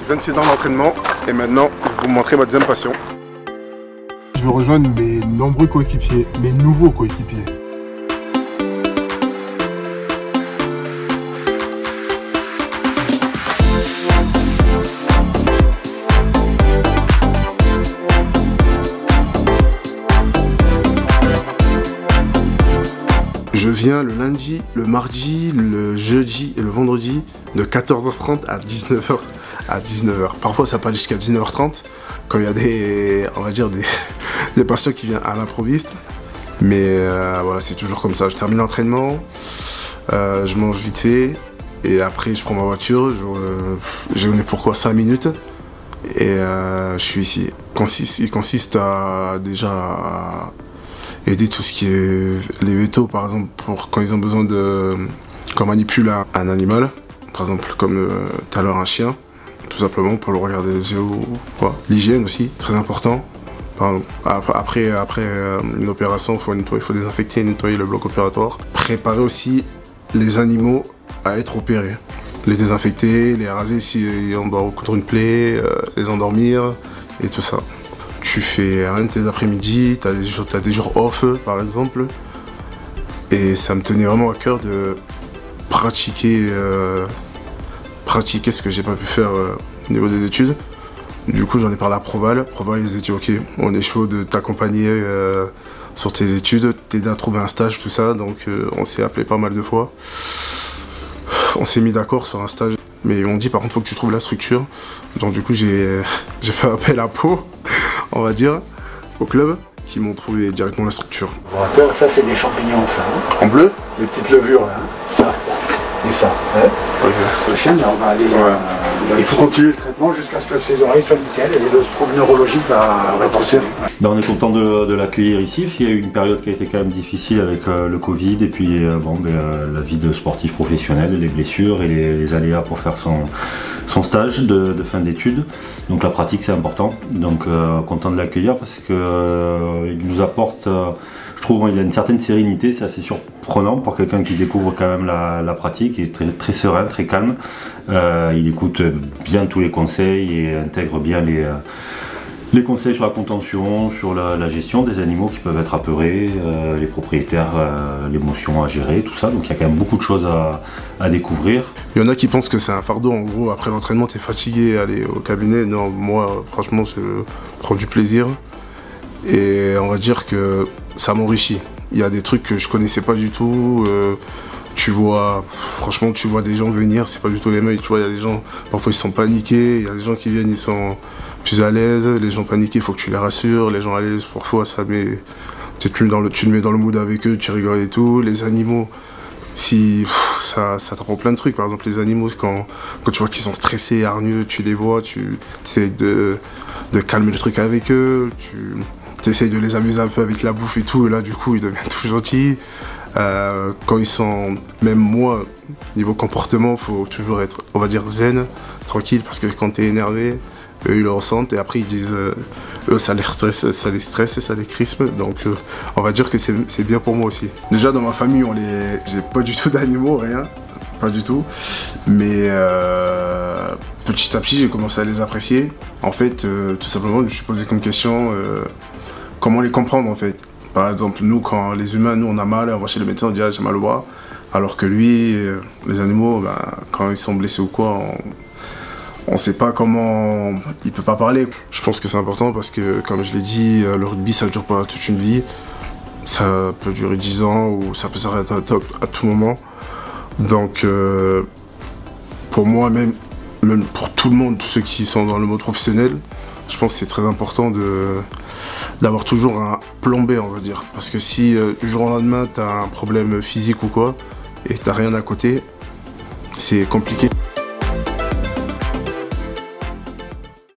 viens de finir l'entraînement et maintenant je vais vous montrer ma deuxième passion. Je vais rejoindre mes nombreux coéquipiers, mes nouveaux coéquipiers. Je viens le lundi, le mardi, le jeudi et le vendredi de 14h30 à 19h. Parfois ça peut aller jusqu'à 19h30 quand il y a des, on va dire des patients qui viennent à l'improviste. Mais voilà, c'est toujours comme ça. Je termine l'entraînement, je mange vite fait et après je prends ma voiture. J'ai pourquoi 5 minutes et je suis ici. Il consiste à déjà aider tout ce qui est les vétos, par exemple, pour quand ils ont besoin de qu'on manipule un animal, par exemple comme tout à l'heure un chien, tout simplement pour le regarder les yeux ou quoi. L'hygiène aussi, très important. Après une opération, il faut désinfecter et nettoyer le bloc opératoire. Préparer aussi les animaux à être opérés. Les désinfecter, les raser si on doit recoudre une plaie, les endormir et tout ça. Tu fais rien de tes après-midi, tu as des jours off par exemple. Et ça me tenait vraiment à cœur de pratiquer ce que j'ai pas pu faire au niveau des études. Du coup j'en ai parlé à Proval. Proval ils ont dit ok, on est chaud de t'accompagner sur tes études, t'aider à trouver un stage, tout ça. Donc on s'est appelé pas mal de fois. On s'est mis d'accord sur un stage. Mais ils m'ont dit par contre faut que tu trouves la structure. Donc du coup j'ai fait appel à Pau, on va dire, au club, qui m'ont trouvé directement la structure. Ça c'est des champignons ça. Hein. En bleu? Les petites levures là, hein. Ça. Et ça. Ouais. Okay. Le chien là, on va aller. Il faut continuer le traitement jusqu'à ce que ses oreilles soient nickel et le trouble neurologique va repartir. Ben, on est content de l'accueillir ici, parce qu'il y a eu une période qui a été quand même difficile avec le Covid et puis la vie de sportif professionnel, les blessures et les aléas pour faire son stage de fin d'études. Donc la pratique c'est important, donc content de l'accueillir parce qu'il nous apporte, je trouve il a une certaine sérénité, c'est assez surprenant pour quelqu'un qui découvre quand même la pratique, il est très, très serein, très calme, il écoute bien tous les conseils et intègre bien les conseils sur la contention, sur la gestion des animaux qui peuvent être apeurés, les propriétaires, l'émotion à gérer, tout ça. Donc il y a quand même beaucoup de choses à découvrir. Il y en a qui pensent que c'est un fardeau, en gros, après l'entraînement, tu es fatigué, aller au cabinet. Non, moi, franchement, je prends du plaisir. Et on va dire que ça m'enrichit. Il y a des trucs que je connaissais pas du tout. Tu vois, franchement, tu vois des gens venir, c'est pas du tout les mêmes. Tu vois, il y a des gens, parfois ils sont paniqués. Il y a des gens qui viennent, ils sont plus à l'aise. Les gens paniqués, il faut que tu les rassures. Les gens à l'aise, parfois, tu le mets dans le mood avec eux, tu rigoles et tout. Les animaux, ça te rend plein de trucs. Par exemple, les animaux, quand tu vois qu'ils sont stressés, hargneux, tu les vois, tu essaies de calmer le truc avec eux. Tu essayes de les amuser un peu avec la bouffe et tout. Et là, du coup, ils deviennent tout gentils. Quand ils sont, même moi, niveau comportement, faut toujours être, on va dire, zen, tranquille, parce que quand tu es énervé, eux ils le ressentent et après ils disent, eux ça les stresse et ça les crispe, donc on va dire que c'est bien pour moi aussi. Déjà dans ma famille, j'ai pas du tout d'animaux, rien, pas du tout, mais petit à petit j'ai commencé à les apprécier. En fait, tout simplement, je me suis posé comme question, comment les comprendre en fait. Par exemple, nous, quand les humains, nous on a mal, on va chez le médecin, on dit ah, j'ai mal au bras. Alors que lui, les animaux, quand ils sont blessés ou quoi, on ne sait pas comment, il peut pas parler. Je pense que c'est important parce que, comme je l'ai dit, le rugby ça ne dure pas toute une vie. Ça peut durer 10 ans ou ça peut s'arrêter à tout moment. Donc, pour moi, même pour tout le monde, tous ceux qui sont dans le mode professionnel, je pense que c'est très important d'avoir toujours un plan B, on va dire. Parce que si du jour au lendemain, tu as un problème physique ou quoi, et tu n'as rien à côté, c'est compliqué.